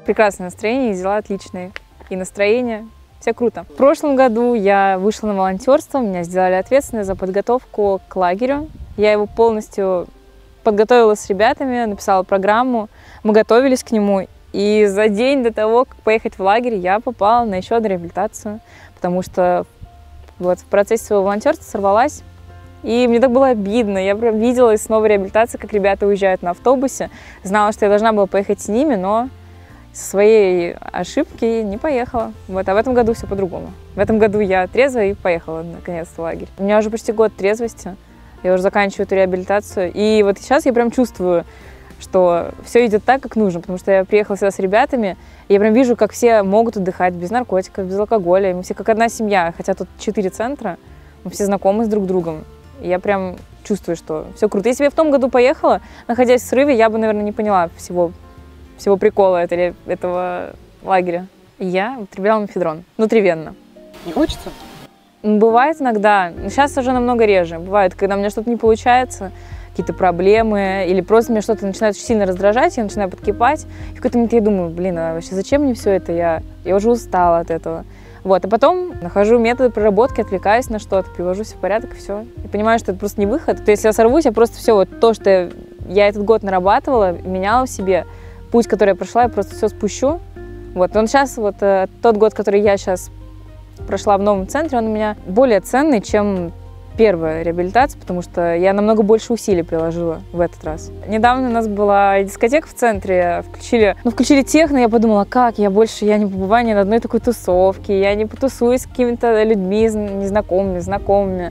Прекрасное настроение, дела отличные. И настроение. Все круто. В прошлом году я вышла на волонтерство, меня сделали ответственной за подготовку к лагерю. Я его полностью подготовила с ребятами, написала программу, мы готовились к нему. И за день до того, как поехать в лагерь, я попала на еще одну реабилитацию, потому что вот в процессе своего волонтерства сорвалась. И мне так было обидно. Я прям видела из новой реабилитации, как ребята уезжают на автобусе. Знала, что я должна была поехать с ними, но со своей ошибки не поехала. Вот. А в этом году все по-другому. В этом году я трезвая и поехала наконец-то в лагерь. У меня уже почти год трезвости. Я уже заканчиваю эту реабилитацию. И вот сейчас я прям чувствую, что все идет так, как нужно. Потому что я приехала сюда с ребятами, и я прям вижу, как все могут отдыхать без наркотиков, без алкоголя. И мы все как одна семья. Хотя тут 4 центра, мы все знакомы с друг другом. И я прям чувствую, что все круто. Если бы я в том году поехала, находясь в срыве, я бы, наверное, не поняла всего прикола этого лагеря. Я употребляла мефедрон внутривенно. Не хочется? Бывает иногда, но сейчас уже намного реже. Бывает, когда у меня что-то не получается, какие-то проблемы, или просто меня что-то начинает очень сильно раздражать, я начинаю подкипать. И в какой-то момент я думаю, блин, а вообще зачем мне все это? Я уже устала от этого. Вот, а потом нахожу методы проработки, отвлекаюсь на что-то, привожу все в порядок, и все. И понимаю, что это просто не выход. То есть если я сорвусь, я просто все, вот то, что я этот год нарабатывала, меняла в себе, путь, который я прошла, я просто все спущу. Вот, он сейчас, вот тот год, который я сейчас прошла в новом центре, он у меня более ценный, чем первая реабилитация, потому что я намного больше усилий приложила в этот раз. Недавно у нас была дискотека в центре, включили техно, я подумала, как, я не побываю ни на одной такой тусовке, я не потусуюсь с какими-то людьми незнакомыми, знакомыми,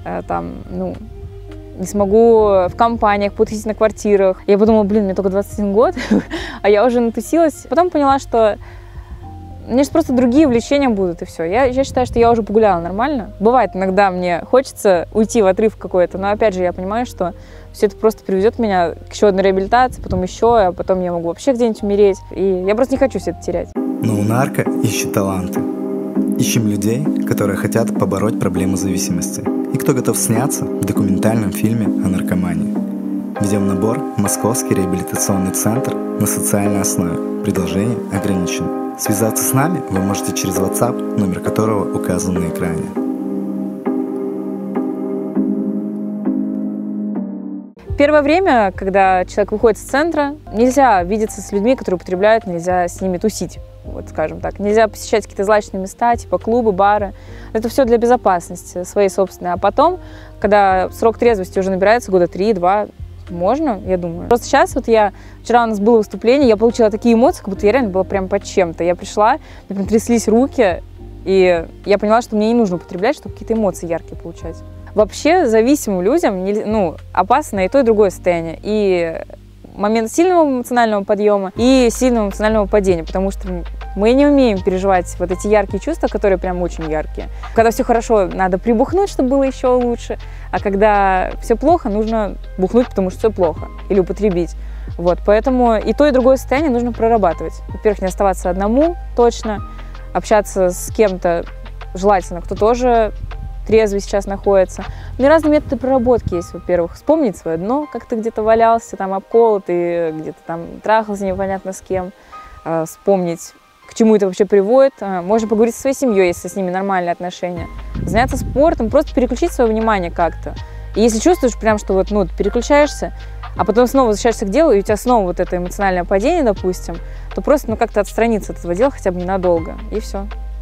не смогу в компаниях потусить на квартирах. Я подумала, мне только 21 год, а я уже натусилась. Потом поняла, что мне же просто другие увлечения будут, и все. Я считаю, что я уже погуляла нормально. Бывает, иногда мне хочется уйти в отрыв какой-то, но опять же я понимаю, что все это просто приведет меня к еще одной реабилитации, потом еще, а потом я могу вообще где-нибудь умереть. И я просто не хочу все это терять. Но у нарко ищет таланты. Ищем людей, которые хотят побороть проблему зависимости. И кто готов сняться в документальном фильме о наркомании. Ведем набор в Московский реабилитационный центр на социальной основе. Предложение ограничено. Связаться с нами вы можете через WhatsApp, номер которого указан на экране. Первое время, когда человек выходит из центра, нельзя видеться с людьми, которые употребляют, нельзя с ними тусить, вот скажем так. Нельзя посещать какие-то злачные места, типа клубы, бары. Это все для безопасности своей собственной. А потом, когда срок трезвости уже набирается года 3-2, можно, я думаю. Просто сейчас вчера у нас было выступление, я получила такие эмоции, как будто я реально была прям под чем-то. Я пришла, мне прям тряслись руки, и я поняла, что мне не нужно употреблять, чтобы какие-то эмоции яркие получать. Вообще зависимым людям опасно и то, и другое состояние. И момент сильного эмоционального подъема, и сильного эмоционального падения, потому что мы не умеем переживать вот эти яркие чувства, которые прям очень яркие. Когда все хорошо, надо прибухнуть, чтобы было еще лучше, а когда все плохо, нужно бухнуть, потому что все плохо, или употребить. Вот, поэтому и то, и другое состояние нужно прорабатывать. Во-первых, не оставаться одному точно, общаться с кем-то желательно, кто тоже трезвый сейчас находится. У меня разные методы проработки есть. Во-первых, вспомнить свое дно, как ты где-то валялся, там обколотый, где-то там трахался непонятно с кем, вспомнить, к чему это вообще приводит. Можно поговорить со своей семьей, если с ними нормальные отношения. Заняться спортом, просто переключить свое внимание как-то. И если чувствуешь прям, что ты переключаешься, а потом снова возвращаешься к делу, и у тебя снова вот это эмоциональное падение, допустим, то просто как-то отстраниться от этого дела хотя бы ненадолго, и все.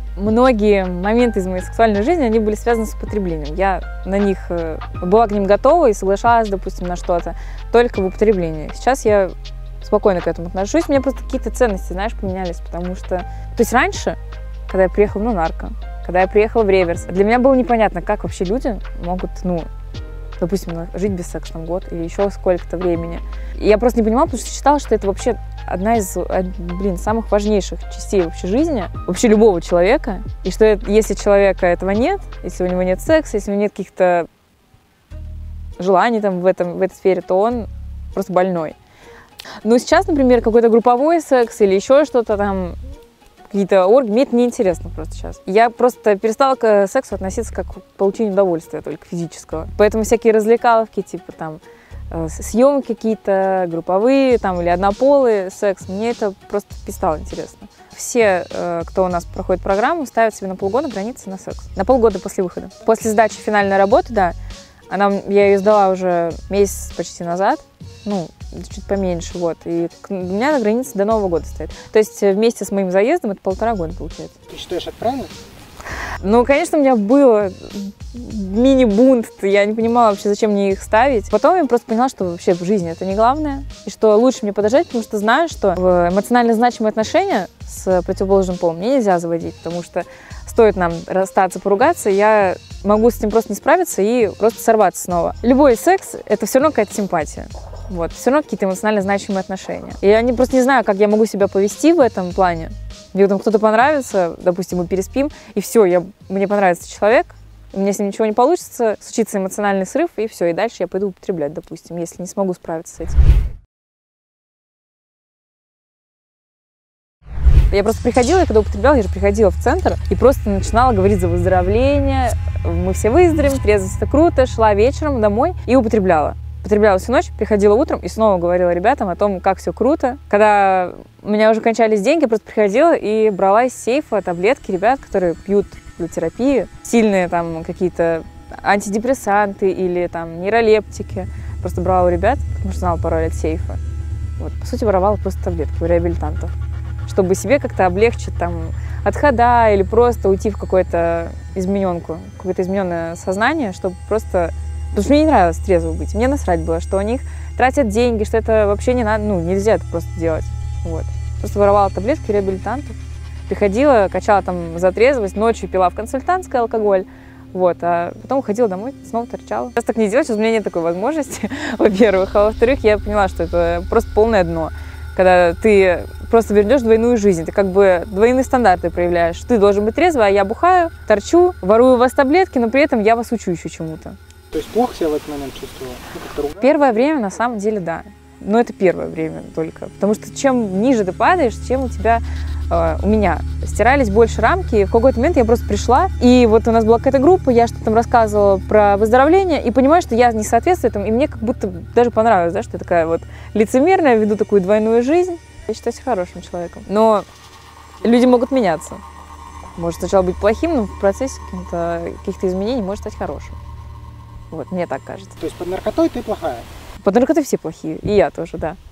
Многие моменты из моей сексуальной жизни, они были связаны с употреблением. Я на них была к ним готова и соглашалась, допустим, на что-то только в употреблении. Сейчас я спокойно к этому отношусь. У меня просто какие-то ценности, поменялись, потому что... То есть раньше, когда я приехала на нарко, когда я приехала в реверс, для меня было непонятно, как вообще люди могут, допустим, жить без секса год или еще сколько-то времени. И я просто не понимала, потому что считала, что это вообще одна из, самых важнейших частей вообще жизни, вообще любого человека. И что если человека этого нет, если у него нет секса, если у него нет каких-то желаний в этой сфере, то он просто больной. Но сейчас, например, какой-то групповой секс или еще что-то какие-то оргии, мне это неинтересно просто сейчас. Я просто перестала к сексу относиться как к получению удовольствия, только физического. Поэтому всякие развлекаловки, типа съемки какие-то, групповые там, или однополые, секс. Мне это просто перестало интересно. Все, кто у нас проходит программу, ставят себе на полгода границы на секс. На полгода после выхода. После сдачи финальной работы, да, я ее сдала уже месяц почти назад, ну, чуть поменьше, вот. И у меня граница до Нового года стоит. То есть вместе с моим заездом это 1,5 года получается. Ты считаешь, это правильно? Ну, конечно, у меня было мини-бунт, я не понимала вообще, зачем мне их ставить. Потом я просто поняла, что вообще в жизни это не главное, и что лучше мне подождать, потому что знаю, что в эмоционально значимые отношения с противоположным полом мне нельзя заводить, потому что стоит нам расстаться, поругаться, я могу с этим просто не справиться и просто сорваться снова. Любой секс — это все равно какая-то симпатия. Вот, все равно какие-то эмоционально значимые отношения. И я просто не знаю, как я могу себя повести в этом плане. Мне там кто-то понравится, допустим, мы переспим, и все, мне понравится человек, у меня с ним ничего не получится, случится эмоциональный срыв, и все, и дальше я пойду употреблять, допустим, если не смогу справиться с этим. Я просто приходила, и когда употребляла, я же приходила в центр и просто начинала говорить за выздоровление, мы все выздоровеем, трезвость — это круто, шла вечером домой и употребляла. Употребляла всю ночь, приходила утром и снова говорила ребятам о том, как все круто. Когда у меня уже кончались деньги, я просто приходила и брала из сейфа таблетки ребят, которые пьют для терапии, сильные там какие-то антидепрессанты или там нейролептики. Просто брала у ребят, потому что знала пароль от сейфа. Вот, по сути, воровала просто таблетки у реабилитантов, чтобы себе как-то облегчить там отхода или просто уйти в какую-то измененку, какое-то измененное сознание, чтобы просто... Потому что мне не нравилось трезво быть. Мне насрать было, что они тратят деньги, что это вообще не надо, ну, нельзя это просто делать. Вот. Просто воровала таблетки реабилитантов. Приходила, качала там за трезвость, ночью пила в консультантской алкоголь. Вот, а потом уходила домой, снова торчала. Сейчас так не делать, сейчас у меня нет такой возможности, во-первых. А во-вторых, я поняла, что это просто полное дно. Когда ты просто вернешь двойную жизнь, ты как бы двойные стандарты проявляешь. Ты должен быть трезвый, а я бухаю, торчу, ворую у вас таблетки, но при этом я вас учу еще чему-то. То есть плохо себя в этот момент чувствовала? Первое время, на самом деле, да. Но это первое время только. Потому что чем ниже ты падаешь, тем у тебя, у меня стирались больше рамки. И в какой-то момент я просто пришла, и вот у нас была какая-то группа, я что-то там рассказывала про выздоровление, и понимаю, что я не соответствую этому, и мне как будто даже понравилось, да, что я такая вот лицемерная, веду такую двойную жизнь. Я считаю себя хорошим человеком. Но люди могут меняться. Может сначала быть плохим, но в процессе каких-то изменений может стать хорошим. Вот, мне так кажется. То есть под наркотой ты плохая? Под наркотой все плохие, и я тоже, да.